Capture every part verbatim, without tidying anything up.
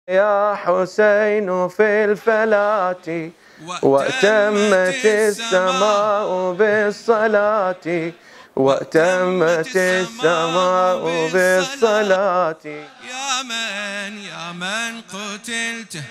يا حسين في الفلاة وأتمت السماء بالصلاة وأتمت السماء بالصلاة. يا من يا من قتلت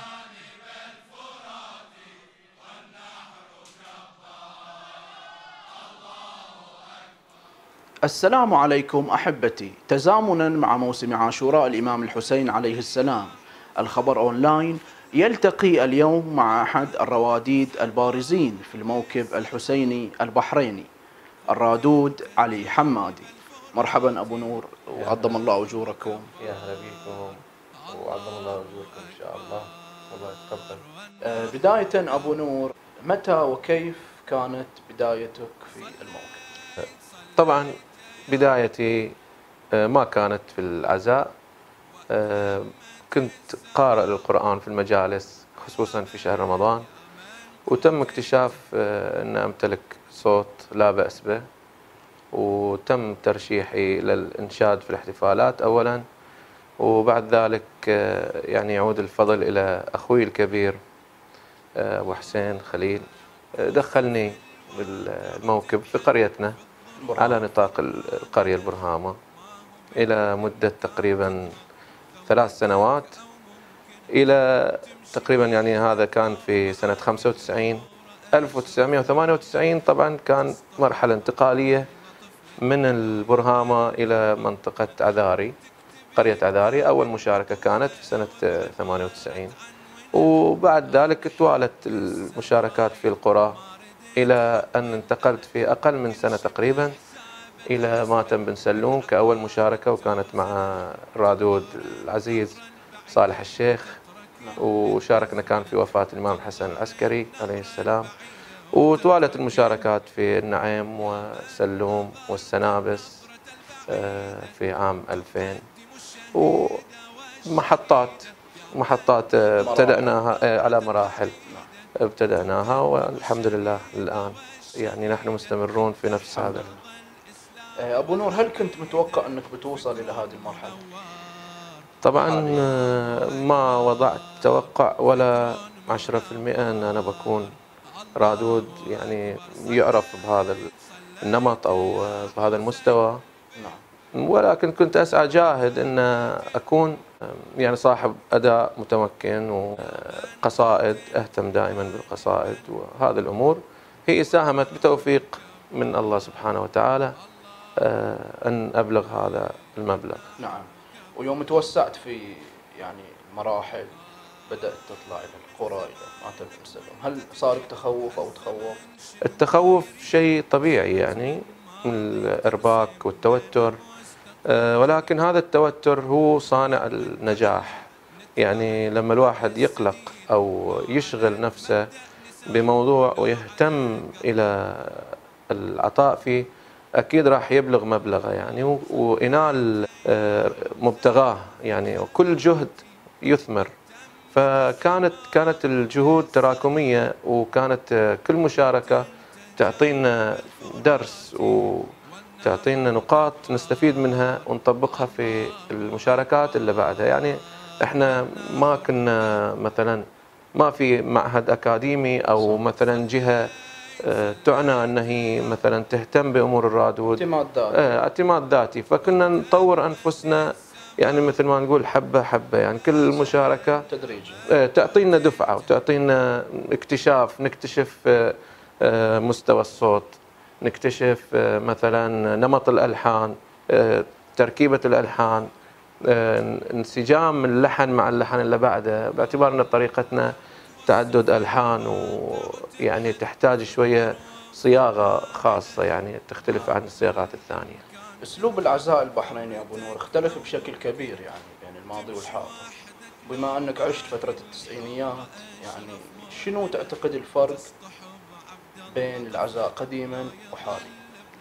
السلام عليكم أحبتي. تزامنا مع موسم عاشوراء الإمام الحسين عليه السلام، الخبر أونلاين يلتقي اليوم مع أحد الرواديد البارزين في الموكب الحسيني البحريني، الرادود علي حمادي. مرحبا أبو نور، وعظم الله أجوركم. يا هلا بكم وعظم الله أجوركم إن شاء الله، والله يتقبل. آه بداية أبو نور، متى وكيف كانت بدايتك في الموكب؟ طبعا بدايتي ما كانت في العزاء، كنت قارئ للقرآن في المجالس خصوصا في شهر رمضان، وتم اكتشاف أن أمتلك صوت لا بأس به، وتم ترشيحي للإنشاد في الاحتفالات أولا، وبعد ذلك يعني يعود الفضل إلى أخوي الكبير أبو حسين خليل، دخلني بالموكب في قريتنا على نطاق القرية البرهامة إلى مدة تقريبا ثلاث سنوات، إلى تقريبا يعني هذا كان في سنة خمسة وتسعين ألف وتسعمئة وثمانية وتسعين. طبعا كان مرحلة انتقالية من البرهامة إلى منطقة عذاري، قرية عذاري. أول مشاركة كانت في سنة ثمانية وتسعين، وبعد ذلك توالت المشاركات في القرى إلى أن انتقلت في أقل من سنة تقريبا إلى ماتم بن سلوم كأول مشاركة، وكانت مع الرادود العزيز صالح الشيخ، وشاركنا كان في وفاة الإمام الحسن العسكري عليه السلام. وتوالت المشاركات في النعيم وسلوم والسنابس في عام ألفين، ومحطات محطات ابتدأناها على مراحل ابتدأناها، والحمد لله الآن يعني نحن مستمرون في نفس هذا. أبو نور، هل كنت متوقع أنك بتوصل إلى هذه المرحلة؟ طبعا ما وضعت توقع ولا عشرة في المئة أن أنا بكون رادود يعني يعرف بهذا النمط أو بهذا المستوى، ولكن كنت أسعى جاهد أن أكون يعني صاحب أداء متمكن وقصائد، أهتم دائما بالقصائد، وهذه الأمور هي ساهمت بتوفيق من الله سبحانه وتعالى أن أبلغ هذا المبلغ. نعم. ويوم توسعت في يعني مراحل، بدأت تطلع إلى القرى إلى ماتم بن سلوم، هل صارك تخوف أو تخوف؟ التخوف شيء طبيعي يعني من الإرباك والتوتر، ولكن هذا التوتر هو صانع النجاح. يعني لما الواحد يقلق أو يشغل نفسه بموضوع ويهتم إلى العطاء فيه، أكيد راح يبلغ مبلغه يعني وينال مبتغاه يعني، وكل جهد يثمر. فكانت كانت الجهود تراكمية، وكانت كل مشاركة تعطينا درس وتعطينا نقاط نستفيد منها ونطبقها في المشاركات اللي بعدها. يعني احنا ما كنا مثلا ما في معهد أكاديمي أو مثلا جهة تعنى أن هي مثلا تهتم بأمور الرادود، اعتماد ذاتي. اه اعتماد ذاتي، فكنا نطور أنفسنا يعني مثل ما نقول حبة حبة، يعني كل مشاركة تدريجي اه تعطينا دفعة وتعطينا اكتشاف، نكتشف اه اه مستوى الصوت، نكتشف اه مثلا نمط الألحان، اه تركيبة الألحان، اه انسجام اللحن مع اللحن اللي بعده، باعتبار أن طريقتنا تعدد ألحان ويعني تحتاج شوية صياغة خاصة يعني تختلف عن الصياغات الثانية. أسلوب العزاء البحريني يا أبو نور اختلف بشكل كبير يعني بين الماضي والحاضر، بما أنك عشت فترة التسعينيات، يعني شنو تعتقد الفرق بين العزاء قديما وحاليا؟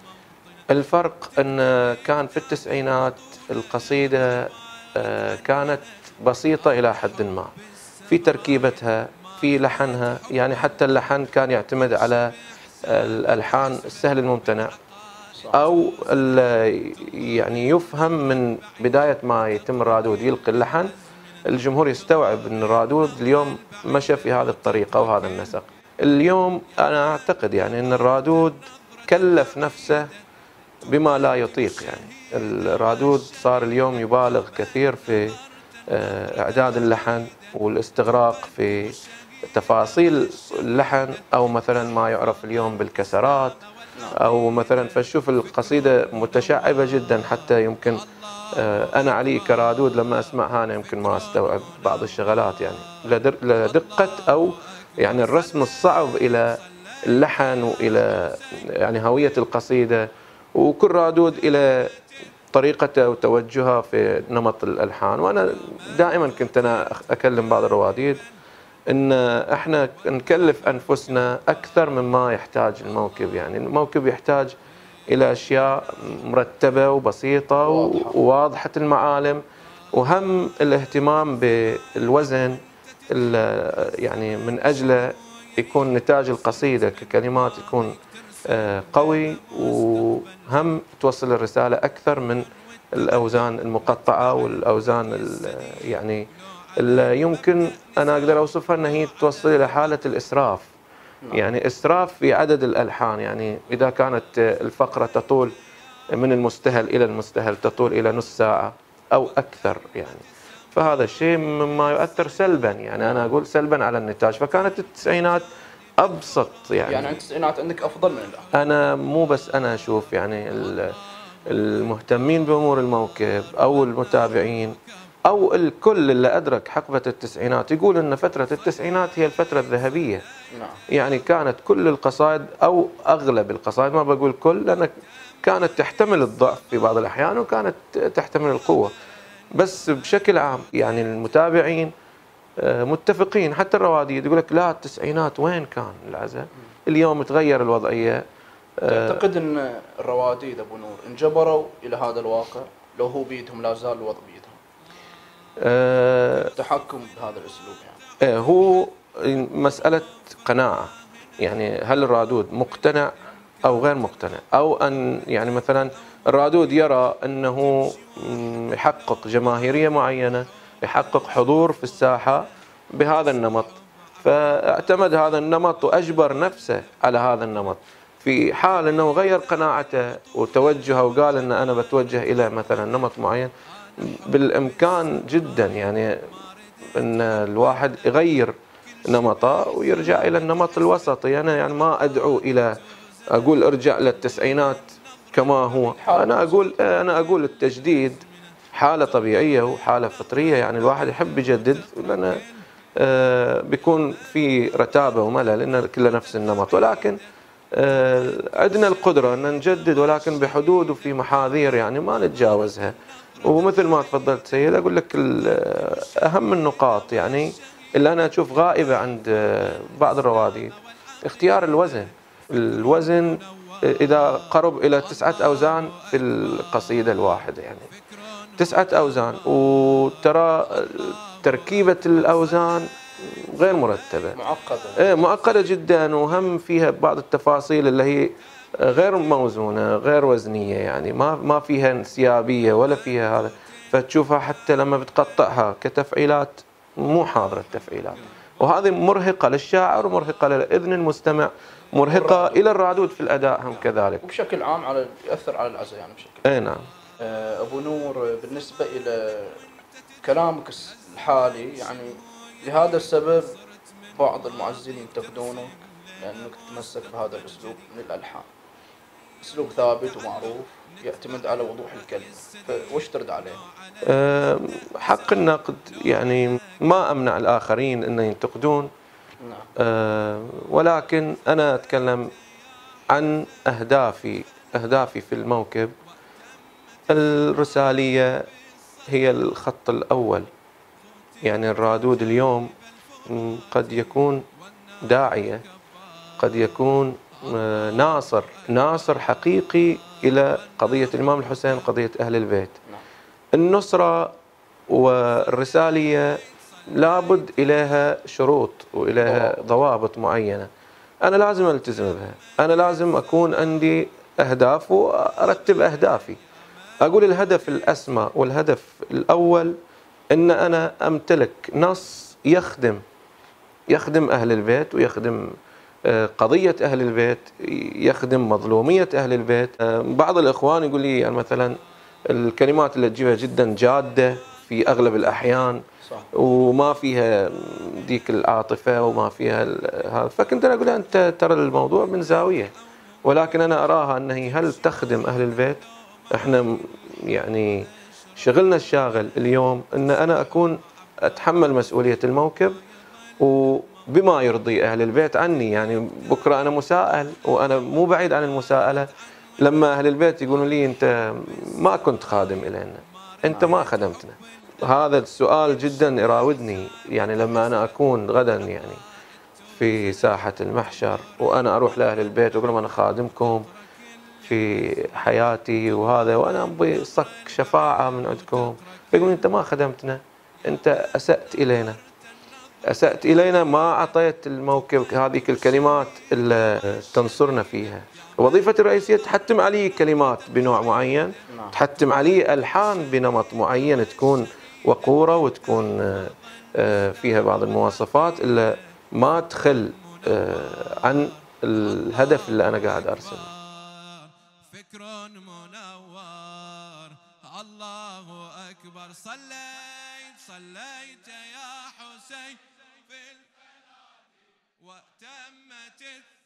الفرق أن كان في التسعينات القصيدة كانت بسيطة إلى حد ما في تركيبتها، في لحنها، يعني حتى اللحن كان يعتمد على الألحان السهل الممتنع، أو يعني يفهم من بداية ما يتم الرادود يلقي اللحن الجمهور يستوعب أن الرادود اليوم مشى في هذه الطريقة وهذا النسق. اليوم أنا أعتقد يعني أن الرادود كلف نفسه بما لا يطيق. يعني الرادود صار اليوم يبالغ كثير في إعداد اللحن والاستغراق في تفاصيل اللحن، أو مثلا ما يعرف اليوم بالكسرات، أو مثلا فشوف القصيدة متشعبة جدا حتى يمكن أنا علي كرادود لما أسمعها أنا يمكن ما أستوعب بعض الشغلات، يعني لدقة أو يعني الرسم الصعب إلى اللحن وإلى يعني هوية القصيدة، وكل رادود إلى طريقته وتوجهها في نمط الألحان. وأنا دائما كنت أنا أكلم بعض الرواديد إن إحنا نكلف أنفسنا أكثر مما يحتاج الموكب. يعني الموكب يحتاج إلى أشياء مرتبة وبسيطة وواضحة المعالم، وهم الاهتمام بالوزن يعني من أجله يكون نتاج القصيدة ككلمات يكون قوي، وهم توصل الرسالة أكثر من الأوزان المقطعة والأوزان يعني اللي يمكن أنا أقدر أوصفها أن هي توصل إلى حالة الإسراف. يعني إسراف في عدد الألحان. يعني إذا كانت الفقرة تطول من المستهل إلى المستهل تطول إلى نص ساعة أو أكثر، يعني فهذا الشيء مما يؤثر سلبا، يعني أنا أقول سلبا على النتاج. فكانت التسعينات أبسط. يعني يعني التسعينات عندك أفضل من الآن؟ أنا مو بس أنا أشوف يعني المهتمين بأمور الموكب أو المتابعين أو الكل اللي أدرك حقبة التسعينات يقول أن فترة التسعينات هي الفترة الذهبية. نعم. يعني كانت كل القصائد أو أغلب القصائد، ما بقول كل لأن كانت تحتمل الضعف في بعض الأحيان وكانت تحتمل القوة، بس بشكل عام يعني المتابعين متفقين. حتى الرواديد يقول لك لا التسعينات وين كان العزاء، اليوم تغير الوضعية. تعتقد أن الرواديد أبو نور انجبروا إلى هذا الواقع لو هو بيدهم لا زال الوضع بيدهم؟ التحكم بهذا الأسلوب يعني هو مسألة قناعة. يعني هل الرادود مقتنع أو غير مقتنع، أو أن يعني مثلا الرادود يرى أنه يحقق جماهيرية معينة، يحقق حضور في الساحة بهذا النمط، فاعتمد هذا النمط وأجبر نفسه على هذا النمط. في حال أنه غير قناعته وتوجهه وقال أن أنا بتوجه إلى مثلا نمط معين، بالإمكان جدا يعني أن الواحد يغير نمطه ويرجع إلى النمط الوسطي. أنا يعني ما أدعو إلى أقول ارجع للتسعينات كما هو، أنا أقول أنا أقول التجديد حالة طبيعية وحالة فطرية. يعني الواحد يحب يجدد لأن بيكون في رتابة وملل لأن كله نفس النمط، ولكن عندنا القدرة أن نجدد ولكن بحدود وفي محاذير يعني ما نتجاوزها. ومثل ما تفضلت سيد أقول لك أهم النقاط يعني اللي أنا أشوف غائبة عند بعض الرواديد اختيار الوزن. الوزن إذا قرب إلى تسعة أوزان في القصيدة الواحدة، يعني تسعة أوزان، وترى تركيبة الأوزان غير مرتبة، معقدة إيه معقدة جدا، وهم فيها بعض التفاصيل اللي هي غير موزونة غير وزنية، يعني ما ما فيها انسيابية ولا فيها هذا، فتشوفها حتى لما بتقطعها كتفعيلات مو حاضرة التفعيلات، وهذه مرهقة للشاعر ومرهقة للإذن المستمع، مرهقة إلى الرادود في الأداء هم كذلك، وبشكل عام على يأثر على العزاء يعني بشكل. اي نعم. أبو نور، بالنسبة إلى كلامك الحالي يعني لهذا السبب بعض المعزين ينتقدونك لأنك تتمسك بهذا الأسلوب من الألحان، أسلوب ثابت ومعروف يعتمد على وضوح الكلمة، فوش ترد عليه؟ أه حق النقد، يعني ما أمنع الآخرين أن ينتقدون، نعم. أه ولكن أنا أتكلم عن أهدافي أهدافي في الموكب. الرسالية هي الخط الأول، يعني الرادود اليوم قد يكون داعية، قد يكون ناصر ناصر حقيقي إلى قضية الإمام الحسين، قضية أهل البيت. النصرة والرسالية لابد إليها شروط وإليها ضوابط معينة، أنا لازم ألتزم بها، أنا لازم أكون عندي أهداف وأرتب أهدافي. أقول الهدف الأسمى والهدف الأول أن أنا أمتلك نص يخدم يخدم أهل البيت ويخدم قضية أهل البيت، يخدم مظلومية أهل البيت. بعض الإخوان يقول لي يعني مثلا الكلمات اللي تجيبها جدا جادة في أغلب الأحيان، صح. وما فيها ديك العاطفة وما فيها هذا، فكنت أنا أقول أنت ترى الموضوع من زاوية، ولكن أنا أراها أنها هل تخدم أهل البيت؟ إحنا يعني شغلنا الشاغل اليوم أن أنا أكون أتحمل مسؤولية الموكب وبما يرضي أهل البيت عني. يعني بكرة أنا مساءل وأنا مو بعيد عن المساءلة لما أهل البيت يقولون لي أنت ما كنت خادم إلينا، أنت ما خدمتنا. هذا السؤال جدا يراودني، يعني لما أنا أكون غدا يعني في ساحة المحشر وأنا أروح لأهل البيت وأقول لهم أنا خادمكم في حياتي وهذا، وأنا أبي صك شفاعة من عندكم، فيقولون أنت ما خدمتنا، أنت أسأت إلينا أسأت إلينا ما أعطيت الموكب هذه الكلمات اللي تنصرنا فيها. وظيفتي الرئيسية تحتم علي كلمات بنوع معين، تحتم علي ألحان بنمط معين تكون وقورة وتكون فيها بعض المواصفات اللي ما تخل عن الهدف اللي أنا قاعد أرسمه. فكر منور، الله أكبر. صليت صليت يا حسين في الفناء وتمت